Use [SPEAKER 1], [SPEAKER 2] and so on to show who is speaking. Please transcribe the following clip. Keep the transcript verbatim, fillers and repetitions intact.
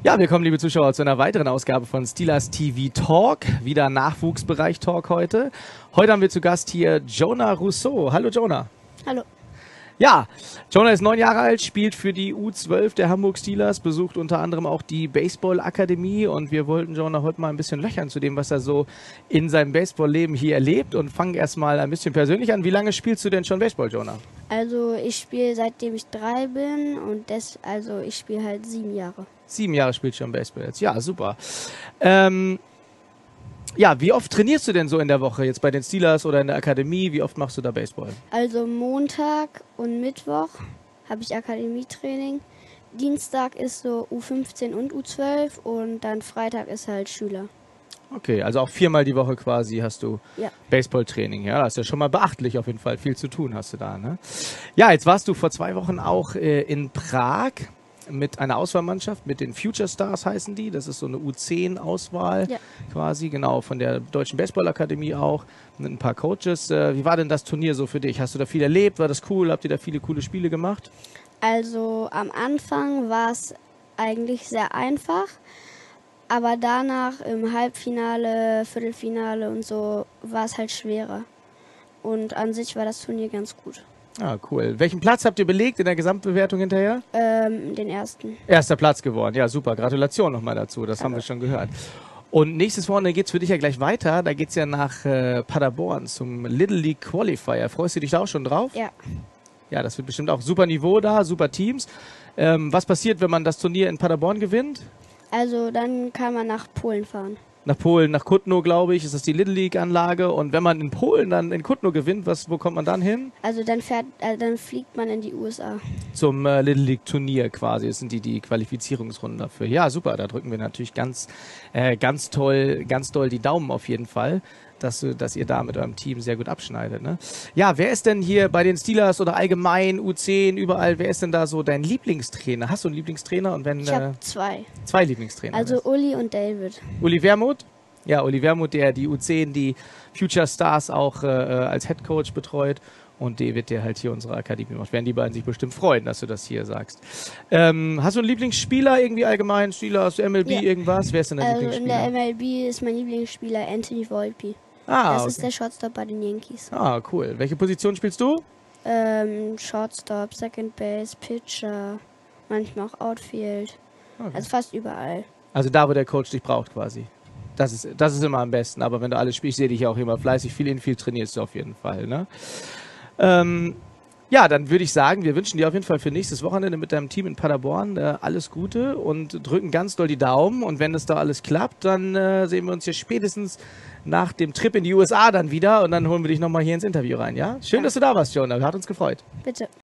[SPEAKER 1] Ja, willkommen, liebe Zuschauer, zu einer weiteren Ausgabe von Steelers T V Talk. Wieder Nachwuchsbereich Talk heute. Heute haben wir zu Gast hier Jonah Rousseau. Hallo Jonah.
[SPEAKER 2] Hallo.
[SPEAKER 1] Ja, Jonah ist neun Jahre alt, spielt für die U zwölf der Hamburg Steelers, besucht unter anderem auch die Baseball-Akademie und wir wollten Jonah heute mal ein bisschen löchern zu dem, was er so in seinem Baseball-Leben hier erlebt und fangen erstmal ein bisschen persönlich an. Wie lange spielst du denn schon Baseball, Jonah?
[SPEAKER 2] Also ich spiele seitdem ich drei bin und das, also ich spiele halt sieben Jahre.
[SPEAKER 1] Sieben Jahre spielst du schon Baseball jetzt. Ja, super. Ähm, ja, wie oft trainierst du denn so in der Woche jetzt bei den Steelers oder in der Akademie? Wie oft machst du da Baseball?
[SPEAKER 2] Also Montag und Mittwoch habe ich Akademietraining. Dienstag ist so U fünfzehn und U zwölf und dann Freitag ist halt Schüler.
[SPEAKER 1] Okay, also auch viermal die Woche quasi hast du
[SPEAKER 2] Ja.
[SPEAKER 1] Baseballtraining. Ja, das ist ja schon mal beachtlich auf jeden Fall. Viel zu tun hast du da, ne? Ja, jetzt warst du vor zwei Wochen auch äh, in Prag mit einer Auswahlmannschaft, mit den Future Stars heißen die. Das ist so eine U zehn Auswahl
[SPEAKER 2] Ja.
[SPEAKER 1] quasi, genau, von der Deutschen Baseballakademie auch, mit ein paar Coaches. Äh, wie war denn das Turnier so für dich? Hast du da viel erlebt? War das cool? Habt ihr da viele coole Spiele gemacht?
[SPEAKER 2] Also am Anfang war es eigentlich sehr einfach, aber danach im Halbfinale, Viertelfinale und so war es halt schwerer. Und an sich war das Turnier ganz gut.
[SPEAKER 1] Ah, cool. Welchen Platz habt ihr belegt in der Gesamtbewertung hinterher?
[SPEAKER 2] Ähm, den ersten.
[SPEAKER 1] Erster Platz geworden. Ja, super. Gratulation nochmal dazu. Das haben wir schon gehört. Und nächstes Wochenende geht's für dich ja gleich weiter. Da geht's ja nach äh, Paderborn zum Little League Qualifier. Freust du dich da auch schon drauf?
[SPEAKER 2] Ja.
[SPEAKER 1] Ja, das wird bestimmt auch super Niveau da, super Teams. Ähm, was passiert, wenn man das Turnier in Paderborn gewinnt?
[SPEAKER 2] Also dann kann man nach Polen fahren.
[SPEAKER 1] Nach Polen, nach Kutno, glaube ich, ist das die Little League Anlage. Und wenn man in Polen dann in Kutno gewinnt, was, wo kommt man dann hin?
[SPEAKER 2] Also dann fährt, äh, dann fliegt man in die U S A.
[SPEAKER 1] Zum äh, Little League Turnier quasi. Das sind die, die Qualifizierungsrunden dafür. Ja, super. Da drücken wir natürlich ganz, äh, ganz toll, ganz doll die Daumen auf jeden Fall, dass, du- dass ihr da mit eurem Team sehr gut abschneidet. Ne? Ja, wer ist denn hier bei den Steelers oder allgemein U zehn, überall, wer ist denn da so dein Lieblingstrainer? Hast du einen Lieblingstrainer? Und wenn
[SPEAKER 2] Ich
[SPEAKER 1] äh,
[SPEAKER 2] habe zwei.
[SPEAKER 1] zwei Lieblingstrainer?
[SPEAKER 2] Also Uli und David.
[SPEAKER 1] Uli Wermuth? Ja, Uli Wermuth, der die U zehn, die Future Stars auch äh, als Head Coach betreut. Und David, der halt hier unsere Akademie macht. Werden die beiden sich bestimmt freuen, dass du das hier sagst. Ähm, hast du einen Lieblingsspieler irgendwie allgemein? Steelers, M L B,
[SPEAKER 2] Ja.
[SPEAKER 1] irgendwas? Wer ist denn dein
[SPEAKER 2] Also in der
[SPEAKER 1] Lieblingsspieler?
[SPEAKER 2] M L B ist mein Lieblingsspieler Anthony Volpe.
[SPEAKER 1] Ah,
[SPEAKER 2] Das ist
[SPEAKER 1] okay.
[SPEAKER 2] der Shortstop bei den Yankees.
[SPEAKER 1] Ah, cool. Welche Position spielst du?
[SPEAKER 2] Ähm, Shortstop, Second Base, Pitcher, manchmal auch Outfield.
[SPEAKER 1] Okay.
[SPEAKER 2] Also fast überall.
[SPEAKER 1] Also da, wo der Coach dich braucht quasi. Das ist, das ist immer am besten. Aber wenn du alles spielst, ich sehe dich ja auch immer fleißig. Viel Infield trainierst du auf jeden Fall. Ne? Ähm, ja, dann würde ich sagen, wir wünschen dir auf jeden Fall für nächstes Wochenende mit deinem Team in Paderborn äh, alles Gute und drücken ganz doll die Daumen. Und wenn das da alles klappt, dann äh, sehen wir uns hier spätestens nach dem Trip in die U S A dann wieder. Und dann holen wir dich nochmal hier ins Interview rein. Ja? Schön,
[SPEAKER 2] Ja.
[SPEAKER 1] dass du da warst, Jonah. Hat uns gefreut.
[SPEAKER 2] Bitte.